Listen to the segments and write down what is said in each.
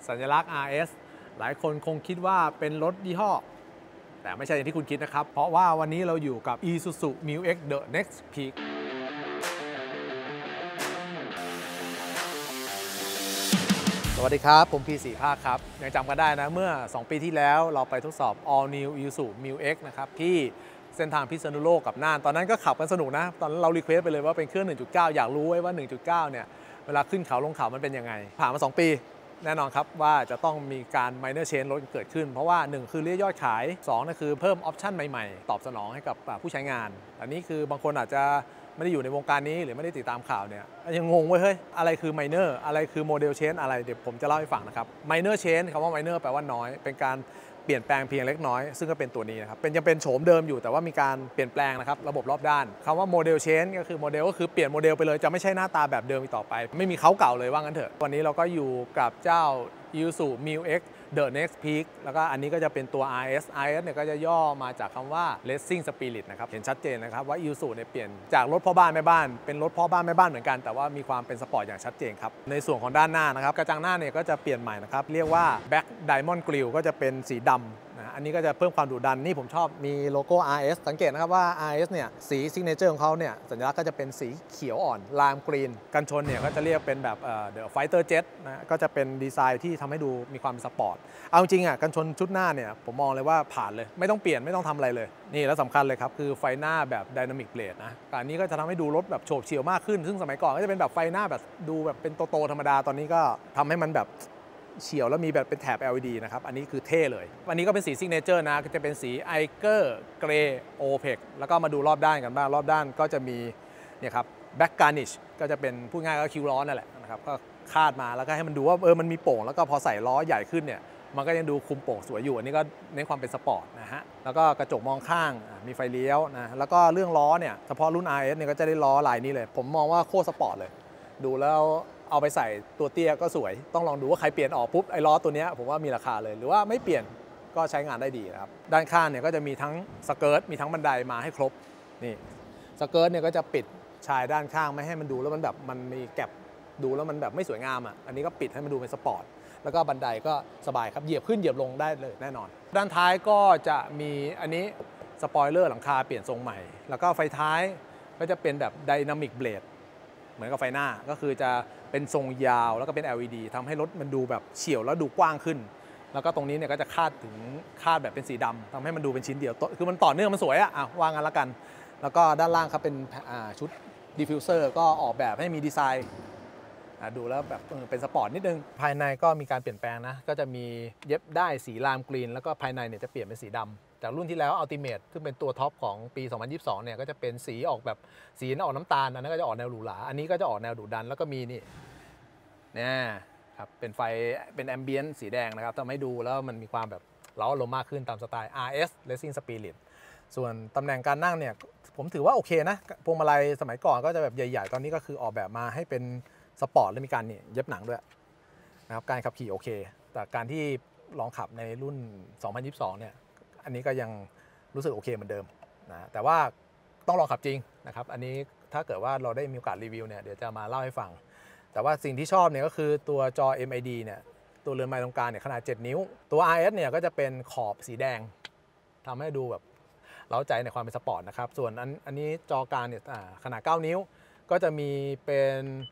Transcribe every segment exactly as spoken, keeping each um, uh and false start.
สัญลักษณ์ อาร์ เอส หลายคนคงคิดว่าเป็นรถยี่ห้อแต่ไม่ใช่อย่างที่คุณคิดนะครับเพราะว่าวันนี้เราอยู่กับ Isuzu Mu-X The Next Peakสวัสดีครับผมพีสีภาคครับยังจำกันได้นะเมื่อสองปีที่แล้วเราไปทดสอบ All New Isuzu Mu-X นะครับที่เส้นทางพิษณุโลกกับน่านตอนนั้นก็ขับกันสนุกนะตอนนั้นเรารีเควสไปเลยว่าเป็นเครื่อง หนึ่งจุดเก้า อยากรู้ไว้ว่า หนึ่งจุดเก้า เนี่ยเวลาขึ้นเขาลงเขามันเป็นยังไงผ่านมาสองปีแน่นอนครับว่าจะต้องมีการ minor change รถเกิดขึ้นเพราะว่าหนึ่งคือเรียกยอดขายสองนั่นคือเพิ่มออปชั่นใหม่ๆตอบสนองให้กับผู้ใช้งานอันนี้คือบางคนอาจจะไม่ได้อยู่ในวงการนี้หรือไม่ได้ติดตามข่าวเนี่ยยังงงเว้ยเฮ้ยอะไรคือ minor อะไรคือ model change อะไรเดี๋ยวผมจะเล่าให้ฟังนะครับ minor change คำว่า minor แปลว่าน้อยเป็นการเปลี่ยนแปลงเพียงเล็กน้อยซึ่งก็เป็นตัวนี้นะครับเป็นยังเป็นโฉมเดิมอยู่แต่ว่ามีการเปลี่ยนแปลงนะครับระบบรอบด้านคำว่า model change ก็คือโมเดลก็คือเปลี่ยนโมเดลไปเลยจะไม่ใช่หน้าตาแบบเดิมอีกต่อไปไม่มีเขาเก่าเลยว่างั้นเถอะวันนี้เราก็อยู่กับเจ้า Isuzu Mu-X The Next Peak แล้วก็อันนี้ก็จะเป็นตัว อาร์ เอส อาร์ เอส เนี่ยก็จะย่อมาจากคำว่า Racing Spirit นะครับเห็นชัดเจนนะครับว่า Isuzu เนี่ยเปลี่ยนจากรถพ่อบ้านแม่บ้านเป็นรถพ่อบ้านแม่บ้านเหมือนกันแต่ว่ามีความเป็นสปอร์ตอย่างชัดเจนครับในส่วนของด้านหน้านะครับกระจังหน้าเนี่ยก็จะเปลี่ยนใหม่นะครับเรียกว่า Black Diamond Grille ก็จะเป็นสีดำนะอันนี้ก็จะเพิ่มความดุดันนี่ผมชอบมีโลโก้ อาร์ เอส สังเกตนะครับว่า อาร์ เอส เนี่ยสีซิกเนเจอร์ของเขาเนี่ยสัญลักษณ์ก็จะเป็นสีเขียวอ่อนลามกรีนกันชนเนี่ยก็จะเรียกเป็นแบบเอ่อ The Fighter Jet นะก็จะเป็นดีไซน์ที่ทำให้ดูมีความสปอร์ตเอาจริงอ่ะกันชนชุดหน้าเนี่ยผมมองเลยว่าผ่านเลยไม่ต้องเปลี่ยนไม่ต้องทำอะไรเลยนี่แล้วสำคัญเลยครับคือไฟหน้าแบบ Dynamic Blade นะอันนี้ก็จะทำให้ดูรถแบบโฉบเฉี่ยวมากขึ้นซึ่งสมัยก่อนก็จะเป็นแบบไฟหน้าแบบดูแบบเป็นโตๆธรรมดาตอนนี้ก็ทำให้มันแบบเฉียวแล้วมีแบบเป็นแถบ แอล อี ดี นะครับอันนี้คือเท่เลยอันนี้ก็เป็นสีซิกเนเจอร์นะก็จะเป็นสีไอเกอร์เกรย์โอเพกแล้วก็มาดูรอบด้านกันบ้างรอบด้านก็จะมีเนี่ยครับแบ็กการ์นิชก็จะเป็นพูดง่ายก็คิวล้อนั่นแหละนะครับก็คาดมาแล้วก็ให้มันดูว่าเออมันมีโป่งแล้วก็พอใส่ล้อใหญ่ขึ้นเนี่ยมันก็ยังดูคุมโป่งสวยอยู่อันนี้ก็เน้นความเป็นสปอร์ตนะฮะแล้วก็กระจกมองข้างมีไฟเลี้ยวนะแล้วก็เรื่องล้อเนี่ยเฉพาะรุ่น อาร์ เอส เนี่ยก็จะได้ล้อลายนี้เลยผมมองว่าโคตรสปอร์ตเลยดูแล้วเอาไปใส่ตัวเตี้ยก็สวยต้องลองดูว่าใครเปลี่ยนออกปุ๊บไอ้ล้อตัวนี้ผมว่ามีราคาเลยหรือว่าไม่เปลี่ยนก็ใช้งานได้ดีนะครับด้านข้างเนี่ยก็จะมีทั้งสเกิร์ตมีทั้งบันไดมาให้ครบนี่สเกิร์ตเนี่ยก็จะปิดชายด้านข้างไม่ให้มันดูแล้วมันแบบมันมีแก็บดูแล้วมันแบบไม่สวยงามอ่ะอันนี้ก็ปิดให้มันดูเป็นสปอร์ตแล้วก็บันไดก็สบายครับเหยียบขึ้นเหยียบลงได้เลยแน่นอนด้านท้ายก็จะมีอันนี้สปอยเลอร์หลังคาเปลี่ยนทรงใหม่แล้วก็ไฟท้ายก็จะเป็นแบบไดนามิกเบลดเหมือนกับไฟหน้าก็คือจะเป็นทรงยาวแล้วก็เป็น แอล อี ดี ทำให้รถมันดูแบบเฉียวแล้วดูกว้างขึ้นแล้วก็ตรงนี้เนี่ยก็จะคาดถึงคาดแบบเป็นสีดำทำให้มันดูเป็นชิ้นเดียวคือมันต่อเนื่องมันสวยอะอ่ะว่างั้นละกันแล้วก็ด้านล่างครับเป็นชุดดิฟฟิวเซอร์ก็ออกแบบให้มีดีไซน์ดูแล้วแบบเป็นสปอร์ตนิดนึงภายในก็มีการเปลี่ยนแปลงนะก็จะมีเย็บได้สีลามกรีนแล้วก็ภายในเนี่ยจะเปลี่ยนเป็นสีดำจากรุ่นที่แล้ว Ultimate ซึ่งเป็นตัวท็อปของปีสองพันยี่สิบสองเนี่ยก็จะเป็นสีออกแบบสีออกน้ำตาลอันนั้นก็จะออกแนวหรูหราอันนี้ก็จะออกแนวดุดันแล้วก็มีนี่เนี่ยครับเป็นไฟเป็นแอมเบียนต์สีแดงนะครับทำให้ดูแล้วมันมีความแบบเร้าอารมณ์มากขึ้นตามสไตล์ อาร์ เอส Racing Spirit ส่วนตำแหน่งการนั่งเนี่ยผมถือว่าโอเคนะพวงมาลัยสมัยก่อนก็จะแบบใหญ่ๆตอนนี้ก็คือออกแบบมาให้เป็นสปอร์ตและมีการนี่เย็บหนังด้วยนะครับการขับขี่โอเคแต่การที่ลองขับในรุ่นสองพันยี่สิบสองเนี่ยอันนี้ก็ยังรู้สึกโอเคเหมือนเดิมนะแต่ว่าต้องลองขับจริงนะครับอันนี้ถ้าเกิดว่าเราได้มีโอกาสรีวิวเนี่ยเดี๋ยวจะมาเล่าให้ฟังแต่ว่าสิ่งที่ชอบเนี่ยก็คือตัวจอ เอ็ม ไอ ดี เนี่ยตัวเรือนไม้ตรงกลางเนี่ยขนาดเจ็ดนิ้วตัว อาร์ เอส เนี่ยก็จะเป็นขอบสีแดงทำให้ดูแบบเร้าใจในความเป็นสปอร์ตนะครับส่วนอันอันนี้จอกลางเนี่ยขนาดเก้านิ้วก็จะมีเป็น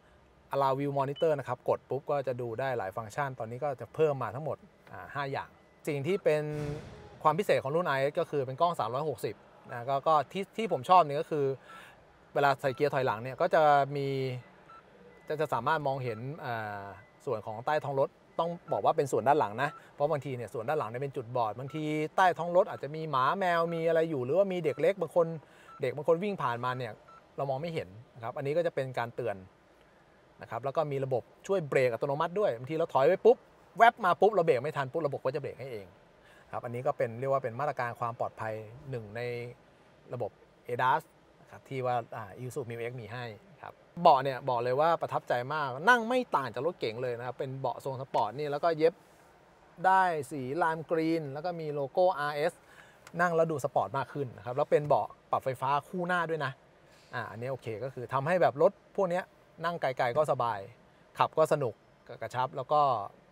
Allow View Monitor นะครับกดปุ๊บก็จะดูได้หลายฟังก์ชันตอนนี้ก็จะเพิ่มมาทั้งหมดห้าอย่างสิ่งที่เป็นความพิเศษของรุ่น อาร์ เอส ก็คือเป็นกล้องสามร้อยหกสิบนะก็ก็ที่ที่ผมชอบเนี่ยก็คือเวลาใส่เกียร์ถอยหลังเนี่ยก็จะมีจะจะสามารถมองเห็นส่วนของใต้ท้องรถต้องบอกว่าเป็นส่วนด้านหลังนะเพราะบางทีเนี่ยส่วนด้านหลังเนี่ยเป็นจุดบอดบางทีใต้ท้องรถอาจจะมีหมาแมวมีอะไรอยู่หรือว่ามีเด็กเล็กบางคนเด็กบางคนวิ่งผ่านมาเนี่ยเรามองไม่เห็นนะครับอันนี้ก็จะเป็นการเตือนนะครับแล้วก็มีระบบช่วยเบรกอัตโนมัติด้วยบางทีเราถอยไปปุ๊บแวบมาปุ๊บเราเบรกไม่ทันปุ๊บระบบก็จะเบรกให้เองครับอันนี้ก็เป็นเรียกว่าเป็นมาตรการความปลอดภัยหนึ่งในระบบ เอ ดี เอ เอส นะครับที่ว่า Isuzu Mu-X มีให้ครับเบาะเนี่ยบอกเลยว่าประทับใจมากนั่งไม่ต่างจากรถเก๋งเลยนะครับเป็นเบาะทรงสปอร์ตนี่แล้วก็เย็บได้สีลามกรีนแล้วก็มีโลโก้ อาร์ เอส นั่งแล้วดูสปอร์ตมากขึ้นนะครับแล้วเป็นเบาะปรับไฟฟ้าคู่หน้าด้วยนะอ่าอันนี้โอเคก็คือทำให้แบบรถพวกนี้นั่งไกลๆก็สบายขับก็สนุกกระชับแล้วก็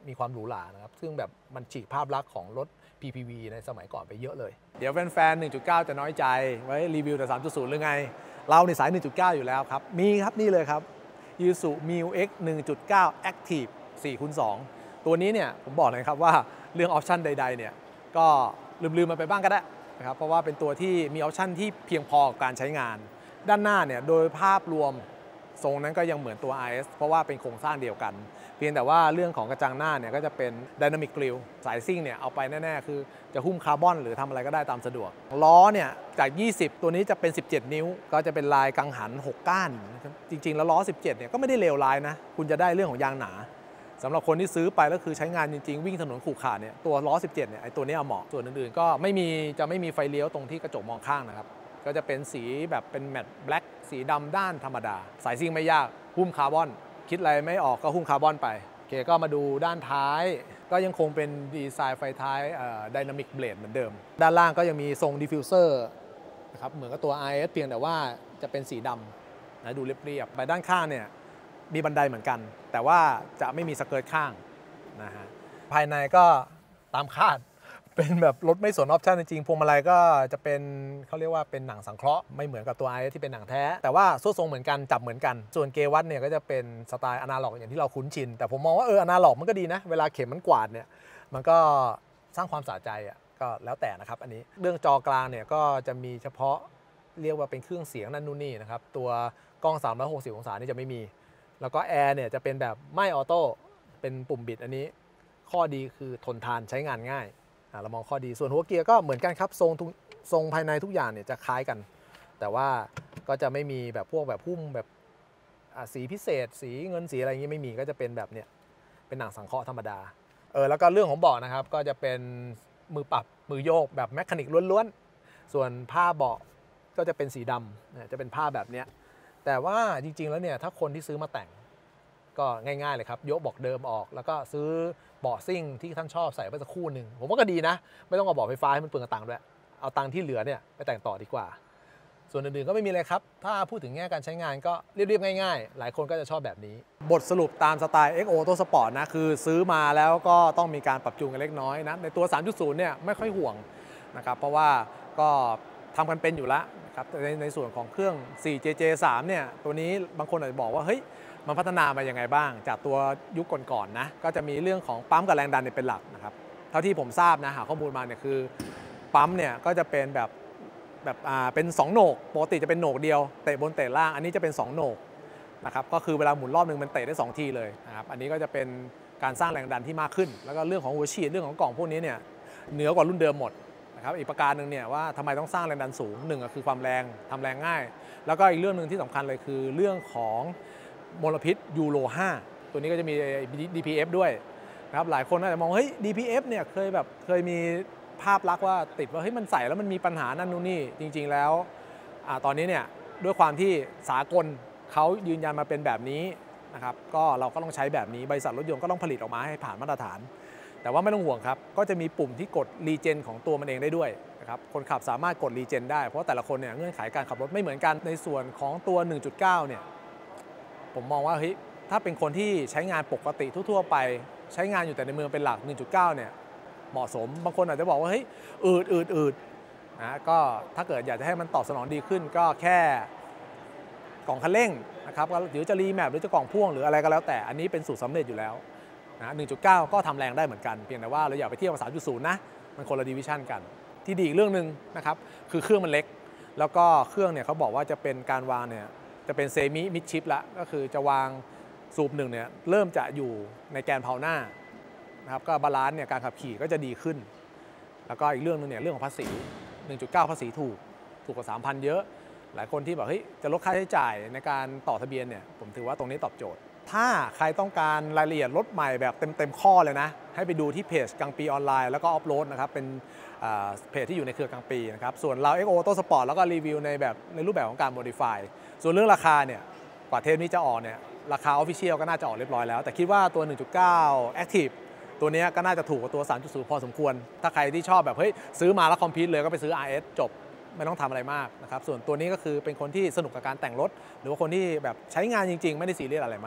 มีความหรูหรานะครับซึ่งแบบมันฉีกภาพลักษณ์ของรถ พี พี วี ในสมัยก่อนไปเยอะเลยเดี๋ยวแฟนๆ หนึ่งจุดเก้า จะน้อยใจไว้รีวิวแต่ สามจุดศูนย์ หรือไงเราในสาย หนึ่งจุดเก้า อยู่แล้วครับมีครับนี่เลยครับ Isuzu มิว เอ็กซ์ หนึ่งจุดเก้า Active สี่คูณสอง ตัวนี้เนี่ยผมบอกเลยครับว่าเรื่องออปชั่นใดๆเนี่ยก็ลืมๆมันไปบ้างก็ได้นะครับเพราะว่าเป็นตัวที่มีออปชั่นที่เพียงพอกับการใช้งานด้านหน้าเนี่ยโดยภาพรวมทรงนั้นก็ยังเหมือนตัว อาร์ เอส เพราะว่าเป็นโครงสร้างเดียวกันเพียงแต่ว่าเรื่องของกระจังหน้าเนี่ยก็จะเป็น Dynamic Grille สายซิ่งเนี่ยเอาไปแน่ๆคือจะหุ้มคาร์บอนหรือทำอะไรก็ได้ตามสะดวกล้อเนี่ยจากยี่สิบตัวนี้จะเป็นสิบเจ็ดนิ้วก็จะเป็นลายกังหันหกก้านจริงๆแล้วล้อสิบเจ็ดเนี่ยก็ไม่ได้เลวร้ายนะคุณจะได้เรื่องของยางหนาสำหรับคนที่ซื้อไปแล้วคือใช้งานจริงๆวิ่งถนนขรุขระเนี่ยตัวล้อสิบเจ็ดเนี่ยไอ้ตัวนี้เหมาะส่วนอื่นๆก็ไม่มีจะไม่มีไฟเลี้ยวตรงที่กระจกมองข้างนะครับก็จะเป็นสีแบบเป็นแมตต์แบล็กสีดำด้านธรรมดาสายซิ่งไม่ยากหุ้มคาร์บอนคิดอะไรไม่ออกก็หุ้มคาร์บอนไปโอเคก็มาดูด้านท้ายก็ยังคงเป็นดีไซน์ไฟท้ายไดนามิกเบลดเหมือนเดิมด้านล่างก็ยังมีทรงดิฟฟิวเซอร์นะครับเหมือนกับตัว อาร์ เอส เพียงแต่ว่าจะเป็นสีดำนะดูเรียบๆไปด้านข้างเนี่ยมีบันไดเหมือนกันแต่ว่าจะไม่มีสเกิร์ตข้างนะฮะภายในก็ตามคาดเป็นแบบรถไม่สนออปชั่นจริงๆพวงมาลัยก็จะเป็นเขาเรียกว่าเป็นหนังสังเคราะห์ไม่เหมือนกับตัว อาร์ เอส ที่เป็นหนังแท้แต่ว่าส่วนทรงเหมือนกันจับเหมือนกันส่วนเกวัตเนี่ยก็จะเป็นสไตล์อนาล็อกอย่างที่เราคุ้นชินแต่ผมมองว่าเอออนาล็อกมันก็ดีนะเวลาเข็มมันกวาดเนี่ยมันก็สร้างความสะใจอ่ะก็แล้วแต่นะครับอันนี้เรื่องจอกลางเนี่ยก็จะมีเฉพาะเรียกว่าเป็นเครื่องเสียงนั่นนู่นนี่นะครับตัวกล้องสามร้อยหกสิบองศานี่จะไม่มีแล้วก็แอร์เนี่ยจะเป็นแบบไม่ออโต้เป็นปุ่มบิดอันนี้ข้อดีคือทนทานใช้งานง่ายเรามองข้อดีส่วนหัวเกียร์ก็เหมือนกันครับทรงทรงภายในทุกอย่างเนี่ยจะคล้ายกันแต่ว่าก็จะไม่มีแบบพวกแบบหุ้มแบบสีพิเศษสีเงินสีอะไรอย่างนี้ไม่มีก็จะเป็นแบบเนี้ยเป็นหนังสังเคราะห์ธรรมดาเออแล้วก็เรื่องของเบาะนะครับก็จะเป็นมือปรับมือโยกแบบแมคานิกล้วนๆส่วนผ้าเบาะก็จะเป็นสีดำจะเป็นผ้าแบบเนี้ยแต่ว่าจริงๆแล้วเนี่ยถ้าคนที่ซื้อมาแต่งก็ง่ายๆเลยครับยกเบาะเดิมออกแล้วก็ซื้อเบาะซิ่งที่ท่านชอบใส่ไปสักคู่หนึ่งผมว่าก็ดีนะไม่ต้องเอาเบาะไฟฟ้าให้มันเปลืองตังค์ด้วยเอาตังค์ที่เหลือเนี่ยไปแต่งต่อดีกว่าส่วนอื่นๆก็ไม่มีอะไรครับถ้าพูดถึงแง่การใช้งานก็เรียบๆง่ายๆหลายคนก็จะชอบแบบนี้บทสรุปตามสไตล์ เอ็กซ์ โอ Auto Sport นะคือซื้อมาแล้วก็ต้องมีการปรับจูนกันเล็กน้อยนะในตัว สามจุดศูนย์ เนี่ยไม่ค่อยห่วงนะครับเพราะว่าก็ทำกันเป็นอยู่แล้วครับในในส่วนของเครื่อง โฟร์ เจ เจ ทรี เนี่ยตัวนี้บางคนอาจจะบอกว่าเฮ้ยมันพัฒนามายังไงบ้างจากตัวยุคก่อนๆนะก็จะมีเรื่องของปั๊มกับแรงดันเนี่ยเป็นหลักนะครับเท่าที่ผมทราบนะหาข้อมูลมาเนี่ยคือปั๊มเนี่ยก็จะเป็นแบบแบบอ่าเป็นสองโหนกปกติจะเป็นโหนกเดียวเตะบนเตะล่างอันนี้จะเป็นสองโหนกนะครับก็คือเวลาหมุนรอบนึงมันเตะได้สองทีเลยนะครับอันนี้ก็จะเป็นการสร้างแรงดันที่มากขึ้นแล้วก็เรื่องของหัวฉีดเรื่องของกล่องพวกนี้เนี่ยเหนือกว่ารุ่นเดิมหมดนะครับอีกประการหนึ่งเนี่ยว่าทำไมต้องสร้างแรงดันสูงหนึ่งก็คือความแรงทำแรงง่ายแล้วก็อีกเรื่องหนึ่งที่สำคัญเลยคือเรื่องของมลพิษยูโรห้าตัวนี้ก็จะมี ดี พี เอฟ ด้วยนะครับหลายคนอาจจะมองเฮ้ย ดี พี เอฟ เนี่ยเคยแบบเคยมีภาพลักษณ์ว่าติดว่าเฮ้ยมันใส่แล้วมันมีปัญหานั่นนู่นนี่จริงๆแล้วอ่าตอนนี้เนี่ยด้วยความที่สากลเขายืนยันมาเป็นแบบนี้นะครับก็เราก็ต้องใช้แบบนี้บริษัทรถยนต์ก็ต้องผลิตออกมาให้ผ่านมาตรฐานแต่ว่าไม่ต้องห่วงครับก็จะมีปุ่มที่กดรีเจนของตัวมันเองได้ด้วยนะครับคนขับสามารถกดรีเจนได้เพราะแต่ละคนเนี่ยเงื่อนไขการขับรถไม่เหมือนกันในส่วนของตัว หนึ่งจุดเก้า เนี่ยผมมองว่าเฮ้ยถ้าเป็นคนที่ใช้งานปกติทั่วๆไปใช้งานอยู่แต่ในเมืองเป็นหลัก หนึ่งจุดเก้า เนี่ยเหมาะสมบางคนอาจจะบอกว่าเฮ้ยอืดอืดอืดนะก็ถ้าเกิดอยากจะให้มันตอบสนองดีขึ้นก็แค่กล่องคันเร่งนะครับหรือจะรีแมปหรือจะกล่องพ่วงหรืออะไรก็แล้วแต่อันนี้เป็นสูตรสำเร็จอยู่แล้วนะ หนึ่งจุดเก้า ก็ทำแรงได้เหมือนกันเพียงแต่ว่าเราอย่าไปเทียบกับ สามจุดศูนย์ นะมันคนละดิวิชั่นกันที่ดีอีกเรื่องหนึ่งนะครับคือเครื่องมันเล็กแล้วก็เครื่องเนี่ยเขาบอกว่าจะเป็นการวางเนี่ยจะเป็นเซมิมิดชิปละก็คือจะวางสูบหนึ่งเนี่ยเริ่มจะอยู่ในแกนเพาหน้านะครับก็บาลานซ์เนี่ยการขับขี่ก็จะดีขึ้นแล้วก็อีกเรื่องนึงเนี่ยเรื่องของภาษี หนึ่งจุดเก้า ภาษีถูกถูกกว่า สามพัน เยอะหลายคนที่แบบเฮ้ยจะลดค่าใช้จ่ายในการต่อทะเบียนเนี่ยผมถือว่าตรงนี้ตอบโจทย์ถ้าใครต้องการรายละเอียดรถใหม่แบบเต็มๆข้อเลยนะให้ไปดูที่เพจกังปีออนไลน์แล้วก็ออฟโรดนะครับเป็นเพจที่อยู่ในเครือกังปีนะครับส่วนเรา เอ็กซ์ โอ Auto Sport แล้วก็รีวิวในแบบในรูปแบบของการ modify ส่วนเรื่องราคาเนี่ยกว่าเทปนี้จะออกเนี่ยราคา Official ก็น่าจะออกเรียบร้อยแล้วแต่คิดว่าตัว หนึ่งจุดเก้า Active ตัวนี้ก็น่าจะถูกกว่าตัว สามจุดศูนย์ พอสมควรถ้าใครที่ชอบแบบเฮ้ยซื้อมาแล้วคอมพิวต์เลยก็ไปซื้อ อาร์ เอส จบไม่ต้องทำอะไรมากนะครับส่วนตัวนี้ก็คือเป็นคนที่สนุกกับการแต่งรถหรือว่าคนที่แบบใช้งานจริงๆไม่ได้ซีเรียสอะไรมาก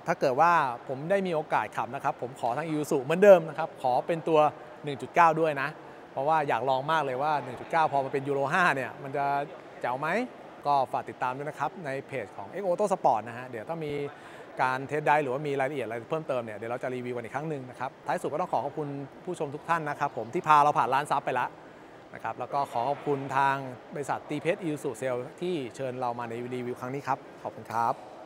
ถ้าเกิดว่าผมได้มีโอกาสขับนะครับผมขอทาง Isuzu เหมือนเดิมนะครับขอเป็นตัว หนึ่งจุดเก้า ด้วยนะเพราะว่าอยากลองมากเลยว่า หนึ่งจุดเก้า พอมาเป็นยูโรห้าเนี่ยมันจะแจ๋วไหมก็ฝากติดตามด้วยนะครับในเพจของ X Auto Sport นะฮะเดี๋ยวถ้ามีการเทสได้หรือว่ามีรายละเอียดอะไรเพิ่มเติมเนี่ยเดี๋ยวเราจะรีวิวกันอีกครั้งหนึ่งนะครับท้ายสุดก็ต้องขอขอบคุณผู้ชมทุกท่านนะครับผมที่พาเราผ่านล้านซับไปแล้วนะครับแล้วก็ขอขอบคุณทางบริษัทตีเพชร Isuzu Sales ที่เชิญเรามาในรีวิวครั้งนี้ครับขอบคุณครับ